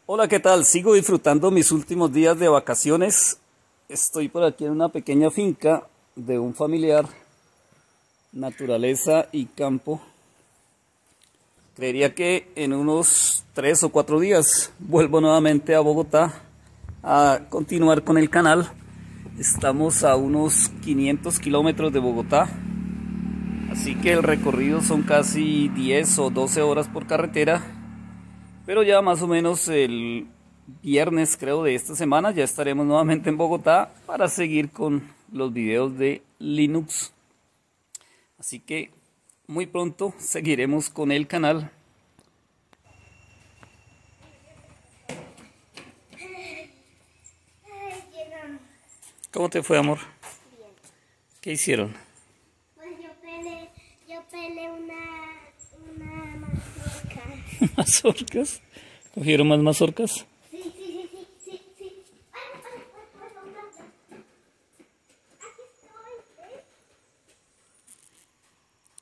Hola, ¿qué tal? Sigo disfrutando mis últimos días de vacaciones. Estoy por aquí en una pequeña finca de un familiar, naturaleza y campo. Creería que en unos 3 o 4 días vuelvo nuevamente a Bogotá a continuar con el canal. Estamos a unos 500 kilómetros de Bogotá, así que el recorrido son casi 10 o 12 horas por carretera. Pero ya más o menos el viernes, creo, de esta semana ya estaremos nuevamente en Bogotá para seguir con los videos de Linux. Así que muy pronto seguiremos con el canal. ¿Cómo te fue, amor? Bien. ¿Qué hicieron? Pues yo peleé una mazorca. ¿Mazorcas? ¿Cogieron más mazorcas?